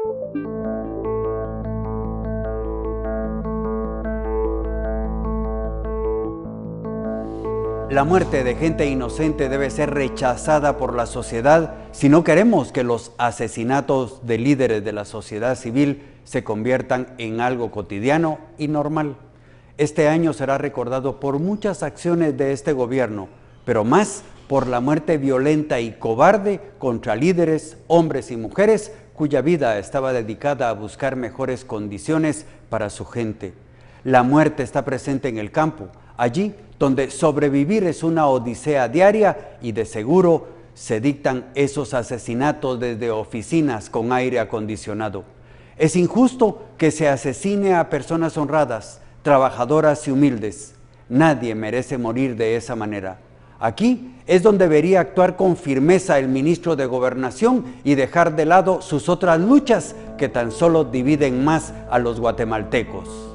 La muerte de gente inocente debe ser rechazada por la sociedad si no queremos que los asesinatos de líderes de la sociedad civil se conviertan en algo cotidiano y normal. Este año será recordado por muchas acciones de este gobierno, pero más por la muerte violenta y cobarde contra líderes, hombres y mujeres, cuya vida estaba dedicada a buscar mejores condiciones para su gente. La muerte está presente en el campo, allí donde sobrevivir es una odisea diaria y de seguro se dictan esos asesinatos desde oficinas con aire acondicionado. Es injusto que se asesine a personas honradas, trabajadoras y humildes. Nadie merece morir de esa manera. Aquí es donde debería actuar con firmeza el ministro de Gobernación y dejar de lado sus otras luchas que tan solo dividen más a los guatemaltecos.